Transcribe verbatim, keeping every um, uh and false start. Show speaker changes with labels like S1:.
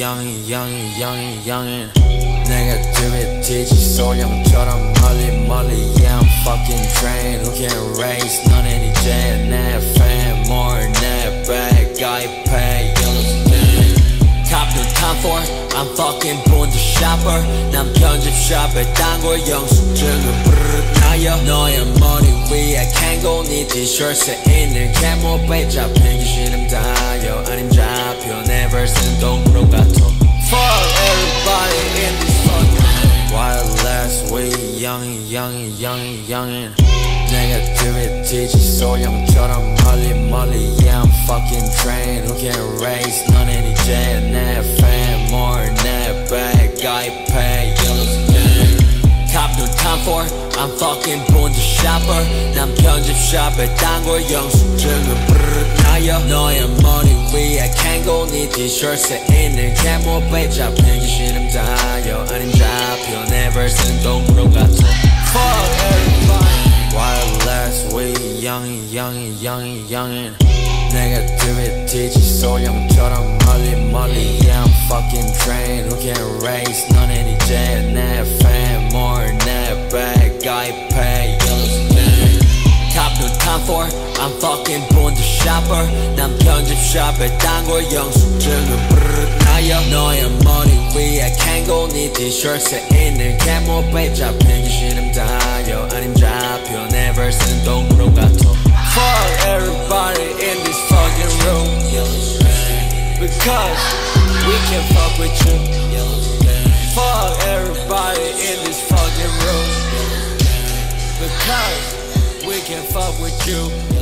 S1: 영이 영이 영이 영이 내가 들이티지 소령처럼 멀리 멀리 Yeah I'm fucking trained Who can race 너는 이제 내 fan More 내 bad guy pay Top no time for I'm fucking 본드 shopper 난 편집 샵에 딴걸 영수증을 브르르 나여 너의 머리 위에 캥고 네 티셔츠에 있는 캐모 베이지 잡히기 싫음 다여 아님 잡혀 내 verse는 동그로 같아 Fuck everybody in this fucking wireless we 영이 영이 영이 영인 내가 들이티지 소령처럼 멀리 멀리 Yeah I'm fucking trained Who can race 너는 이제 내 fan More 내 bad guy pay Top no time for I'm fucking 본드 shopper 난 편집 샵에 딴걸 영수증을 브르르 나여 너의 머리 위에 캥고 네 티셔츠에 있는 캐모 베이지 잡히기 싫음 다여 아님 잡혀 내 verse는 동그로 같아 Fuck everybody Wireless we 영이 영이 영이 영인 내가 들이티지 소령처럼 멀리 멀리 Yeah I'm fucking trained Who can race 너는 이제 내 fan More 내 bad guy pay Top no time for I'm fucking 본드 shopper 난 편집 샵에 딴걸 영수증을 브르르 나여 너의 머리 위에 캥고 네 티셔츠에 있는 캐모 베이지 잡히기 싫음 다여 아님 잡혀 내 verse는 동그로 같아 Fuck everybody in this fucking room Because we can fuck with you Fuck everybody in this fucking room Because we can fuck with you